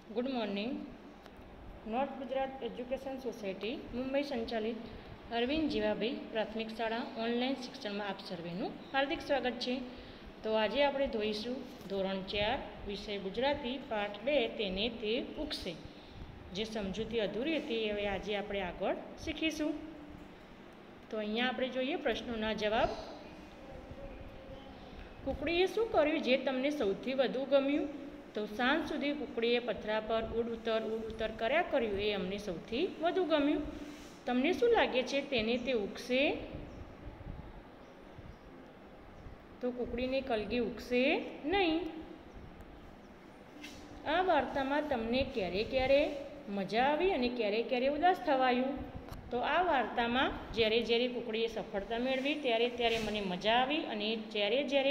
Good morning. North Gujarat education society Mumbai સંચાલિત અરવિંદ જીવાભાઈ પ્રાથમિક શાળા ઓનલાઈન શિક્ષણમાં આપ સર્વેનું હાર્દિક સ્વાગત છે. તો આજે આપણે જોઈશું ધોરણ 4 વિષય ગુજરાતી પાઠ 2 તેને તે ઉગશે. જે સમજૂતી અધૂરી હતી હવે આજે આપણે આગળ શીખીશું. તો અહીંયા આપણે જોઈએ પ્રશ્નોના જવાબ. કુકડીએ શું કર્યું જે તમને સૌથી વધુ ગમ્યું? તો સાંજ સુધી કુકડીએ પથરા પર ઉડ ઉતર કર્યા કર્યું એ અમને સૌથી વધુ ગમ્યું. તમને શું લાગે છે તેને તે ઉગશે? તો કુકડીની કલગી ઉગશે નહીં. આ વાર્તામાં તમને ક્યારે ક્યારે મજા આવી અને ક્યારે ક્યારે ઉદાસ થવાયું? તો આ વાર્તામાં જ્યારે જ્યારે કુકડીએ સફળતા મેળવી ત્યારે ત્યારે મને મજા આવી અને જ્યારે જ્યારે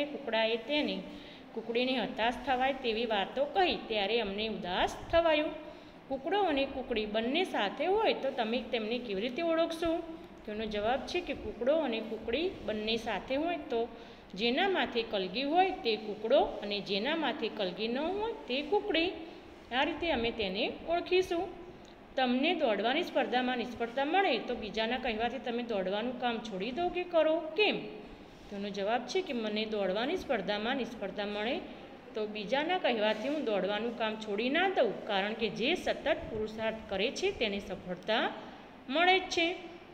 કુકડીને હતાશ થવાય તેવી વાતો કહી ત્યારે અમને ઉદાસ થવાયું. કુકડો અને કુકડી બંને સાથે હોય તો તમે તેમને કેવી રીતે ઓળખશો? તેનો જવાબ છે કે કુકડો અને કુકડી બંને સાથે હોય તો જેનામાંથી કલગી હોય તે કુકડો અને જેનામાંથી કલગી ન હોય તે કુકડી. આ રીતે અમે તેને ઓળખીશું. તમને દોડવાની સ્પર્ધામાં નિષ્ફળતા મળે તો બીજાના કહેવાથી તમે દોડવાનું કામ છોડી દો કે કરો? કેમ? તેનો જવાબ છે કે મને દોડવાની સ્પર્ધામાં નિષ્ફળતા મળે તો બીજાના કહેવાથી હું દોડવાનું કામ છોડી ના દઉં, કારણ કે જે સતત પુરુષાર્થ કરે છે તેને સફળતા મળે જ છે.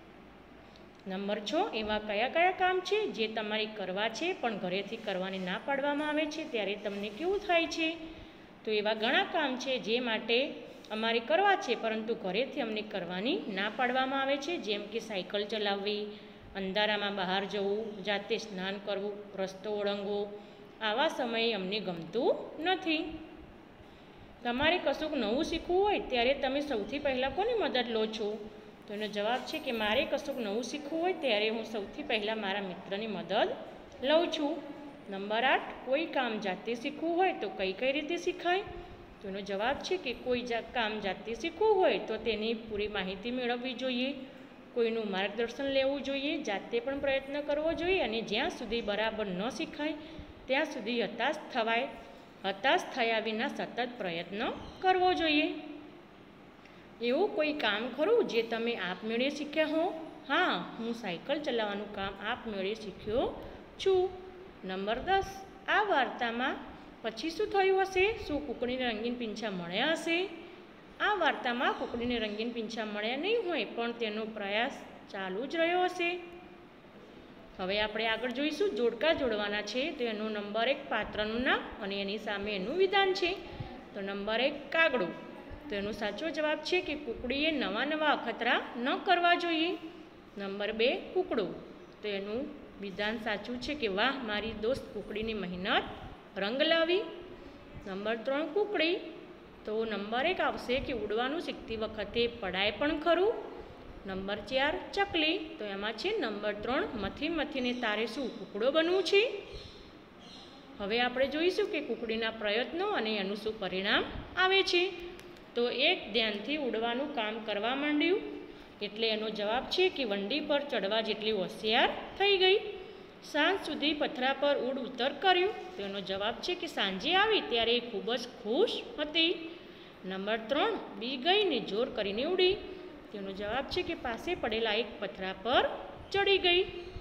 નંબર 6, એવા કયા કયા કામ છે જે તમારે કરવા છે પણ ઘરેથી કરવાની ના પાડવામાં આવે છે ત્યારે તમને કેવું થાય છે? તો એવા ઘણા કામ છે જે માટે અમારે કરવા છે પરંતુ ઘરેથી અમને કરવાની ના પાડવામાં આવે છે, જેમ કે સાયકલ ચલાવવી, અંધારામાં બહાર જવું, જાતે સ્નાન કરવું, રસ્તો ઓળંગવો. આવા સમયે અમને ગમતું નથી. તમારે કશુંક નવું શીખવું હોય ત્યારે તમે સૌથી પહેલાં કોની મદદ લો છો? તો એનો જવાબ છે કે મારે કશુંક નવું શીખવું હોય ત્યારે હું સૌથી પહેલાં મારા મિત્રની મદદ લઉં છું. નંબર 8, કોઈ કામ જાતે શીખવું હોય તો કઈ કઈ રીતે શીખાય? તો એનો જવાબ છે કે કોઈ કામ જાતે શીખવું હોય તો તેની પૂરી માહિતી મેળવવી જોઈએ, કોઈનું માર્ગદર્શન લેવું જોઈએ, જાતે પણ પ્રયત્ન કરવો જોઈએ અને જ્યાં સુધી બરાબર ન શીખાય ત્યાં સુધી હતાશ થયા વિના સતત પ્રયત્ન કરવો જોઈએ. એવું કોઈ કામ ખરું જે તમે આપમેળે શીખ્યા હો? હા, હું સાયકલ ચલાવવાનું કામ આપમેળે શીખ્યો છું. નંબર 10, આ વાર્તામાં પછી શું થયું હશે? શું કુકડીને રંગીન પીંછા મળ્યા હશે? આ વાર્તામાં કુકડીને રંગીન પીંછા મળ્યા નહીં હોય પણ તેનો પ્રયાસ ચાલુ જ રહ્યો હશે. હવે આપણે આગળ જોઈશું જોડકા જોડવાના છે. તો એનો નંબર 1 પાત્રનું નામ અને એની સામે એનું વિધાન છે. તો નંબર 1 કાગડો. તો એનો સાચો જવાબ છે કે કુકડીએ નવા અખતરા ન કરવા જોઈએ. નંબર 2 કુકડો. તો એનું વિધાન સાચું છે કે વાહ, મારી દોસ્ત કુકડીની મહેનત રંગ લાવી. નંબર 3 કુકડી. તો નંબર 1 આવશે કે ઉડવાનું શીખતી વખતે પડાય પણ ખરું. નંબર 4 ચકલી. તો એમાં છે નંબર 3 મથીને તારે શું કુકડો બનવું છે? હવે આપણે જોઈશું કે કુકડીના પ્રયત્નો અને એનું શું પરિણામ આવે છે. તો એક ધ્યાનથી ઉડવાનું કામ કરવા માંડ્યું એટલે એનો જવાબ છે કે વંડી પર ચડવા જેટલી હોશિયાર થઈ ગઈ. સાંજ સુધી પથરા પર ઉડ ઉતર કર્યું. તો એનો જવાબ છે કે સાંજે આવી ત્યારે એ ખૂબ જ ખુશ હતી. નંબર 3 બી ગઈને જોર કરીને ઉડી. તેનો જવાબ છે કે પાસે પડેલા એક પથરા પર ચડી ગઈ.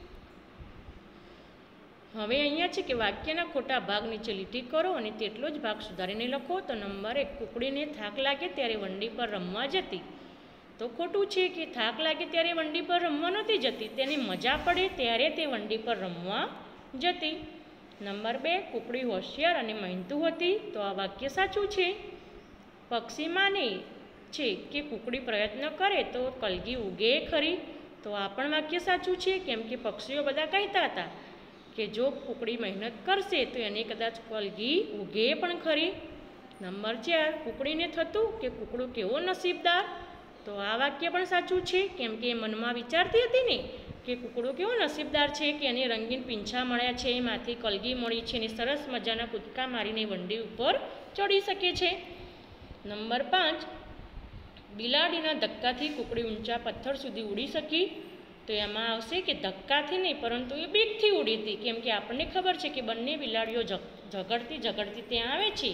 હવે અહીંયા છે કે વાક્યના ખોટા ભાગ નીચે લીટી કરો અને તેટલો જ ભાગ સુધારીને લખો. તો નંબર 1, કુકડીને થાક લાગે ત્યારે વંડી પર રમવા જતી. તો ખોટું છે કે થાક લાગે ત્યારે વંડી પર રમવા નહોતી જતી, તેને મજા પડે ત્યારે તે વંડી પર રમવા જતી. નંબર 2, કુકડી હોશિયાર અને મહેનતુ હતી. તો આ વાક્ય સાચું છે. પક્ષી માને છે કે કુકડી પ્રયત્ન કરે તો કલગી ઉગે ખરી. તો આ પણ વાક્ય સાચું છે, કેમ કે પક્ષીઓ બધા કહેતા હતા કે જો કુકડી મહેનત કરશે તો એને કદાચ કલગી ઉગે પણ ખરી. નંબર 4, કુકડીને થતું કે કુકડું કેવો નસીબદાર. તો આ વાક્ય પણ સાચું છે, કેમ કે એ મનમાં વિચારતી હતી ને કે કુકડો કેવો નસીબદાર છે કે એને રંગીન પીંછા મળ્યા છે, એમાંથી કલગી મળી છે અને સરસ મજાના કૂદકા મારીને વંડી ઉપર ચડી શકે છે. નંબર 5, બિલાડીના ધક્કાથી કુકડી ઊંચા પથ્થર સુધી ઉડી શકી. તો એમાં આવશે કે ધક્કાથી નહીં પરંતુ એ બીકથી ઉડી હતી, કેમ કે આપણને ખબર છે કે બંને બિલાડીઓ ઝઘડતી ત્યાં આવે છે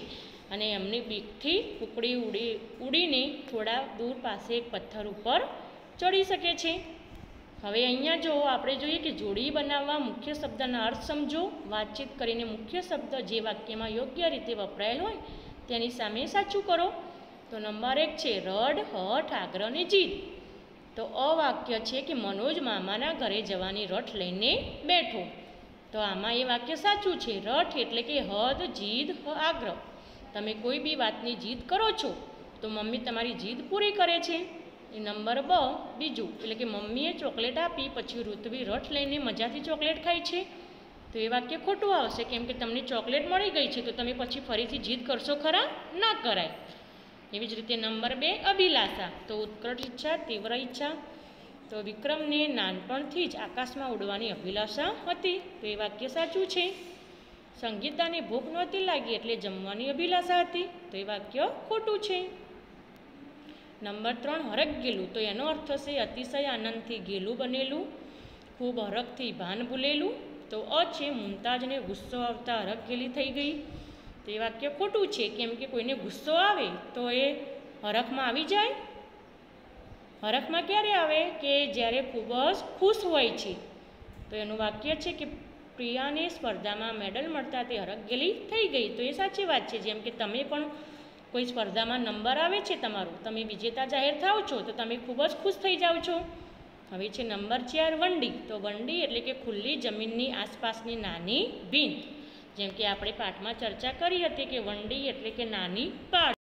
અને એમની બીકથી કુકડી ઉડીને થોડા દૂર પાસે એક પથ્થર ઉપર ચડી શકે છે. હવે અહીંયા જો આપણે જોઈએ કે જોડી બનાવવા મુખ્ય શબ્દના અર્થ સમજો. વાતચીત કરીને મુખ્ય શબ્દ જે વાક્યમાં યોગ્ય રીતે વપરાયેલ હોય તેની સામે સાચું કરો. તો નંબર 1 છે રડ, હઠ, આગ્રહ અને જીદ. તો વાક્ય છે કે મનોજ મામાના ઘરે જવાની રટ લઈને બેઠો. તો આમાં એ વાક્ય સાચું છે. રટ એટલે કે હદ, જીદ, આગ્રહ. તમે કોઈ બી વાતની જીદ કરો છો તો મમ્મી તમારી જીદ પૂરી કરે છે. એ નંબર 2 બીજું એટલે કે મમ્મીએ ચોકલેટ આપી પછી ઋત્વી રટ લઈને મજાથી ચોકલેટ ખાય છે. તો એ વાક્ય ખોટું આવશે, કેમ કે તમને ચોકલેટ મળી ગઈ છે તો તમે પછી ફરીથી જીદ કરશો ખરા? ના કરાય. એવી જ રીતે નંબર 2 અભિલાષા. તો ઉત્કટ ઈચ્છા, તીવ્ર ઈચ્છા. તો વિક્રમને નાનપણથી જ આકાશમાં ઉડવાની અભિલાષા હતી. તો એ વાક્ય સાચું છે. સંગીતાને ભૂખ નહોતી લાગી એટલે જમવાની અભિલાષા હતી. તો એ વાક્ય ખોટું છે. નંબર 3 હરખ ગયેલું. તો એનો અર્થ થશે અતિશય આનંદથી ગેલું બનેલું, ખૂબ હરખથી ભાન ભૂલેલું. તો છે મુમતાજને ગુસ્સો આવતા હરખ ગેલી થઈ ગઈ. તો એ વાક્ય ખોટું છે, કેમ કે કોઈને ગુસ્સો આવે તો એ હરખમાં આવી જાય. હરખમાં ક્યારે આવે? કે જ્યારે ખૂબ જ ખુશ હોય છે. તો એનું વાક્ય છે કે પ્રિયાને સ્પર્ધામાં મેડલ મળતા તે હરખ ગેલી થઈ ગઈ. તો એ સાચી વાત છે. જેમ કે તમે પણ કોઈ સ્પર્ધામાં નંબર આવે છે તમારું, તમે વિજેતા જાહેર થાવ છો તો તમે ખૂબ જ ખુશ થઈ જાઓ છો. હવે છે નંબર 4 વંડી. તો વંડી એટલે કે ખુલ્લી જમીનની આસપાસની નાની ભીંત. જેમ કે આપણે પાઠમાં ચર્ચા કરી હતી કે વંડી એટલે કે નાની પાળ.